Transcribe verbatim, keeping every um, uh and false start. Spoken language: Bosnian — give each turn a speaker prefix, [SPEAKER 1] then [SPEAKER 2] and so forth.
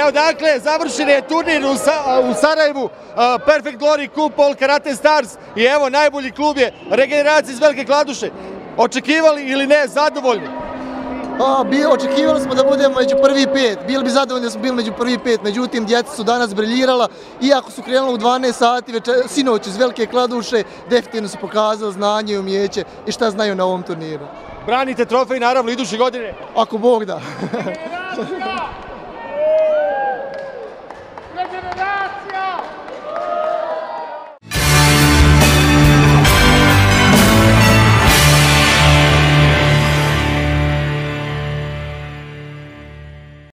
[SPEAKER 1] Evo dakle, završen je turnir u, Sa u Sarajevu, uh, Perfect Glory Cup All Karate Stars i evo najbolji klub je Regeneracija iz Velike Kladuše. Očekivali ili ne, zadovoljni?
[SPEAKER 2] A, bi, očekivali smo da budemo među prvi pet, bili bi zadovoljni da smo bili među prvi pet, međutim djeca su danas briljirala, iako su krenuli u dvanaest sati večer, sinoć iz Velike Kladuše, definitivno su pokazali znanje i umijeće i šta znaju na ovom turniru.
[SPEAKER 1] Branite trofej naravno iduće godine?
[SPEAKER 2] Ako Bog da.